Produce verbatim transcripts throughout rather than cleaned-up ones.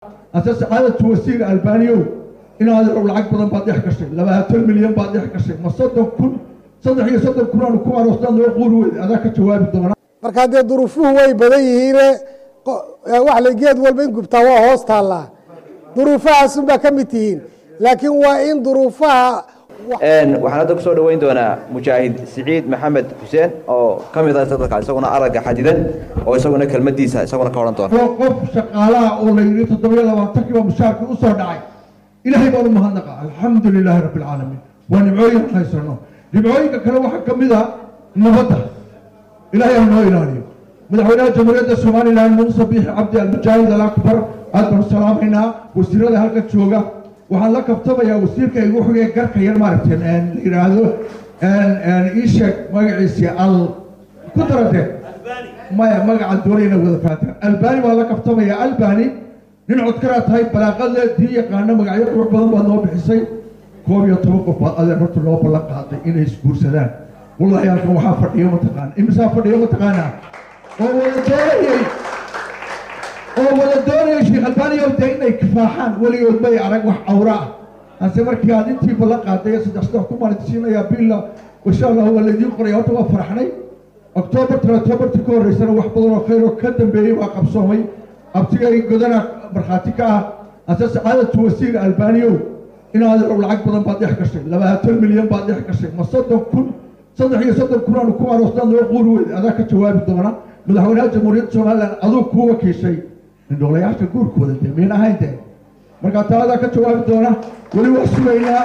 أساس عادة وسيلة ألبانيو إن هذا العقد بدن بعد يحكشين لما هتل مليون بعد يحكشين ما صدق كل صدق هي صدق كلنا نكون على وسطنا يقولوا هذاك الجواب الضمان. marka hadee duruufuhu way badan yihiin wax la geed walba in gubtaa waa hoos taala duruufahaas baa ka mid yihiin laakiin waa in duruufaha een waxaan hadda ku soo dhaweyn doonaa mujaahid Saciid Maxamed Xuseen oo kamid ah dadka isaguna araga xadidan oo isaguna kelmadiisa isaguna ka oran doona qof shaqaalaha oo la yiri toddoba iyo labaatan kiiba mushaarka u soo dhacay ilaahay baa u mahadnaqa alxamdulilaahi rabbil caalamiin wa nimcooyin haysano nimcooyinka kale waxa kamid ah nabadda ilaahay noo ilaaliyo madaxweynaha jamhuuriyadda Soomaaliland Muuse Biixi Cabdi al-Mujaahid al-Akbar aadna salaamina wasiirada halka jooga waxaan la kabtabayaa wasiirka igu xigay garka yar maaragtay aan yiraahdo aan aan isha magaciisa al ku darade ma magaca doorayna wada faatan albani waa la kabtabayaa albani nin cod kara tahay balaaqada tii yaqaan magacyo qurux badan baa noo bixisay koob iyo toban qof adeer horta loo ballan qaaday inay isguursadaan wallahi halkan waxaa fadhiyo ma taqaan imisa fadhiyo ma taqaana oo wada doonayay oo wada doonayay sheekh albani oo deynay kifaaxaan waligood bay arag wax awra ase markii aad intii ballan qaaday saddex saddex ku maalintiinaya billa insha Allah wala idin qoray horta waa faraxnay October October ku horeysana wax badan oo khayr oo ka dambeeyay waa qabsoomay abtigay godana marxaati ka ah asas caadatu wasiir albaniyo in hada lacag badan baad yahkashay laba hatan milyan baad yahkashay ma sadaq kun saddex iyo saddex kun oo ku aroostaan oo quur weyd adaa ka jawaabi doona madaxweynaha jamhuuriyadda Soomaaliland adoo ku wakiishay in dowlayaasha guurkooda deemin ahaynta marka taada ka jawaabi doona wali waa suugaynaa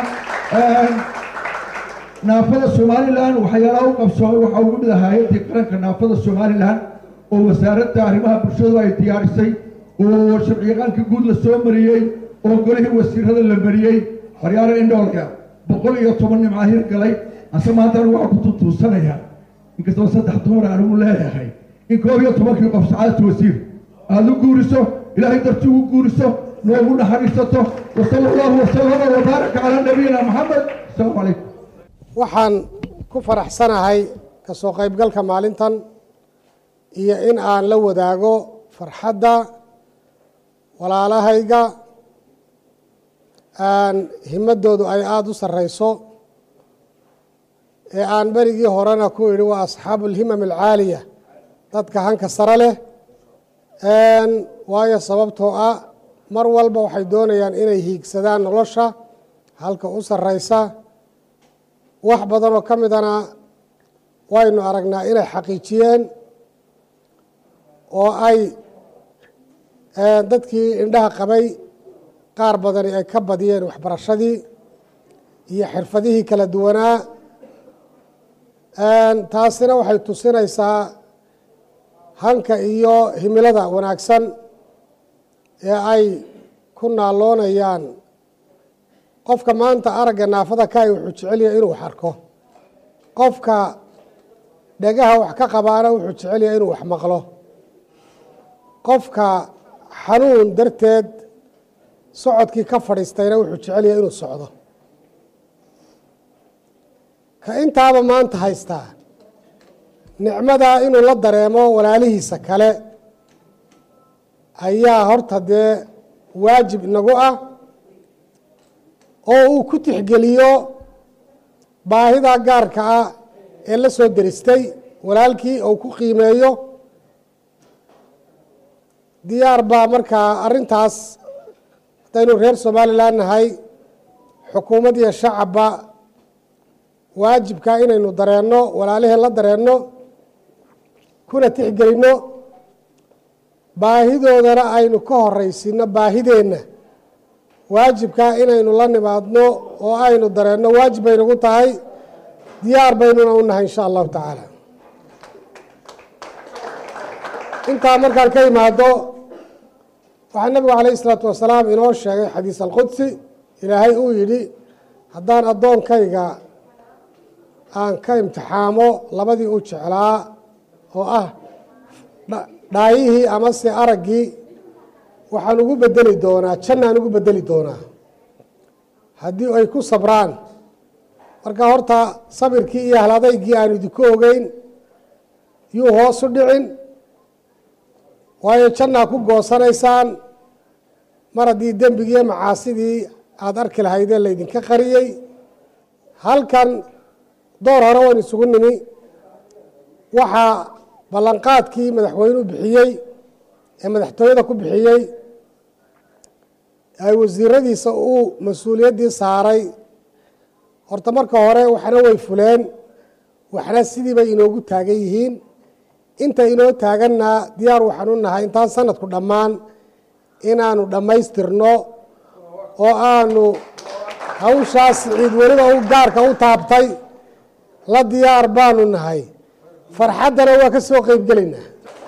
naafada Soomaaliland waxyaalaha u qabsoomay waxa ugu mid ah hay'adda qaranka naafada Soomaaliland oo wasaaradda arrimaha bulshada ay diyaarisay oo sharciyeedka guud la soo mariyay oo golihii wasiirada la mariyay horyaaro indhoolka boqol iyo toban nimcaahir galay ase maanta waxa ku tutuusanaya inkastoo saddex dumar aan ugu leeyahay in koob iyo toban qof saacad wasiir aad u guuriso ilaahay dartii u guuriso noogu naxariisato wa sallallahu wa sallama wa baraka ala nabiyina Muhammad sallallahu alayhi waxaan ku faraxsanahay ka soo qaybgalka maalintan iyo in aan la wadaago farxadda walaalahayga aan himadoodu ay aada u sarreyso ee aan berigii horena ku idhi waa asxaabu alhimam alcaaliya dadka hanka sare leh waayo sababtoo ah mar walba waxay doonayaan inay hiigsadaan nolosha halka u sarreysa wax badan oo ka midana waynu aragnaa inay xaqiijiyeen oo ay dadkii indhaha qabay qaar badani ay ka badiyeen waxbarashadii iyo xirfadihii kala duwanaa taasina waxay tusinaysaa hanka iyo himilada wanaagsan ee ay ku naaloonayaan qofka maanta aragga naafada ka ay wuxuu jecel yahay inuu wax arko qofka dhagaha wax ka qabaana wuxuu jecel yahay inuu wax maqlo qofka xanuun darteed socodkii ka fadhiistayna wuxuu jecel yahay inuu socdo ka intaaba maanta haystaa nicmadaa inuu la dareemo walaalihiisa kale ayaa horta dee waajib inagu ah oo uu ku tixgeliyo baahida gaarka ah ee la soo deristay walaalkii oo ku qiimeeyo diyaar baa markaa arrintaas haddaynu reer Somaliland nahay xukuumad iyo shacabba waajibka inaynu dareenno walaaliheen la dareenno kuna tixgelinno baahidoodana aynu ka horraysiinno baahideenna waajibka inaynu la nimaadno oo aynu dareenno waajib bay nagu tahay diyaar baynuna u nahay insha allahu tacaala intaa markaan ka imaado waxaa nabigu calayhi isalaatu wasalaam inoo sheegay xadiis alqudsi ilaahay uu yidhi haddaan addoonkayga aan ka imtixaamo labadii u jeclaa oo ah dhaayihii amase araggii waxaan ugu bedeli doonaa jannaan ugu bedeli doonaa haddii ay ku sabraan marka horta sabirkii iyo haladaygii aan idinku ogeyn yuu hoosu dhicin waayo jannaa ku goosanaysaan mar haddii dembigiiyo macaasidii aada arki lahaydeen laydinka qariyey. halkan door hore waan isugu nimi, waxaa ballanqaadkii madaxweynuhu bixiyey ee madaxtooyada ku bixiyey ay wasiiradiisa uu mas-uuliyaddii saaray. horta marka hore waxna way fuleen, waxna sidii bay inoogu taagan yihiin. inta inoo taaganna diyaar waxaan u nahay intaan sanadku dhammaan inaanu dhammaystirno oo aanu hawshaas ciid weliba u gaarka u taabtay la diyaar baanu nahay. farxaddana waa ka soo qeyb gelaynaa.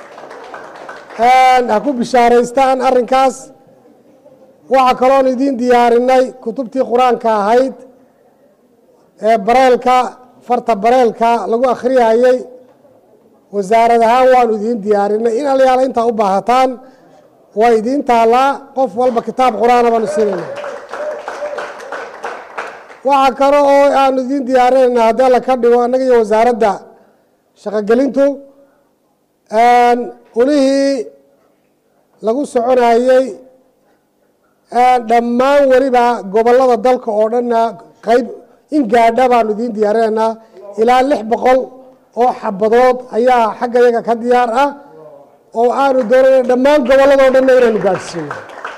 ha ku bishaaraystaan arrinkaas. waxaa kaloon idiin diyaarinay kutubtii qur-aanka ahayd ee bareelka farta bareelka lagu akhriyayey. wasaarad ahaan waanu idiin diyaarinay. in alyaala intaa u baahataan waa idiin taallaa. qof walba kitaab qur-aana baanu siinayna. waxaa kale oo aanu idiin diyaarinaynaa haddii alla ka dhigo annaga iyo wasaaradda shaqogelintu ulihii lagu soconayey dhammaan weliba gobollada dalka oo dhanna qayb in gaadha baanu idiin diyaarinaynaa. ilaa lix boqol oo xabadood ayaa xagga yaga ka diyaar ah oo aanu doonayna dhammaan gobolladoo dhanna inaanu gaadhsiino.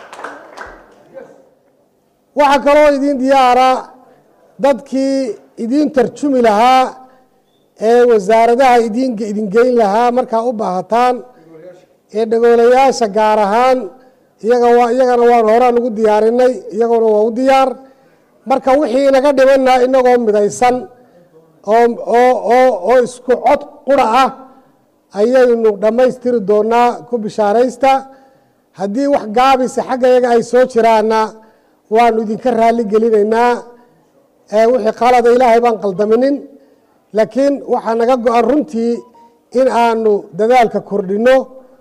waxaa kaloo idiin diyaara dadkii idiin tarjumi lahaa ee wasaaradaha idin idin geyn lahaa markaa u baahataan ee dhagoolayaasha gaar ahaan iyaga waa iyagana waan horaan ugu diyaarinay, iyaguna waa u diyaar. marka wixii inaga dhimanna inagoo midaysan oo oo oo oo isku cod qura ah ayaynu dhammaystiri doonaa. ku bishaaraysta. haddii wax gaabisa xagga iyaga ay soo jiraanna waanu idinka raalli gelinaynaa. wixii qalada ilaahay baan qaldaminin, laakiin waxaa naga go-an runtii in aanu dadaalka kordhino.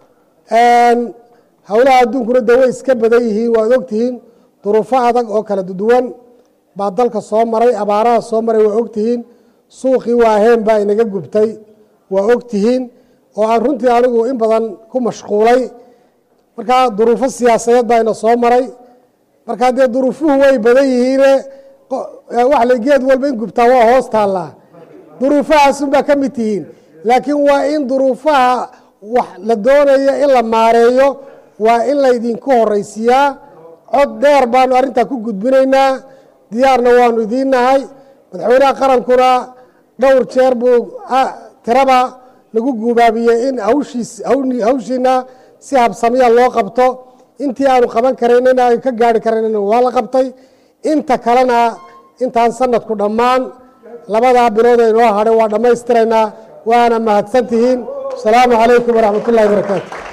howlaha adduunkuna de way iska badan yihiin, waad ogtihiin. duruufo adag oo kala duwan baa dalka soo maray, abaaraha soo maray waa ogtihiin. suuqii waaheen baa inaga gubtay waa ogtihiin, oo aan runtii anigu in badan ku mashquulay. markaa duruufo siyaasadeed baa ina soo maray. markaa dee duruufuhu way badan yihiine wax la geed walba in gubtaa waa hoos taallaa. duruufahaasunbaa ka mid tihiin, laakiin waa in duruufaha wax la doonayo in la maareeyo waa in laydinku horeysiiyaa. cod dheer baanu arrintaa ku gudbinaynaa. diyaarna waanu idiin nahay. madaxweynaha qarankuna dhowr jeer buu tiraba nagu guubaabiyey in hawshiis hawshiina si habsamiya loo qabto. intii aanu qaban karaynana ay ka gaari karaynana waa la qabtay. inta kalena intaan sanadku dhammaan labadaa bilood ee inoo hadhay waa dhammaystiraynaa. waana mahadsan tihiin. asalaamu calaykum waraxmat ullahi barakaatu.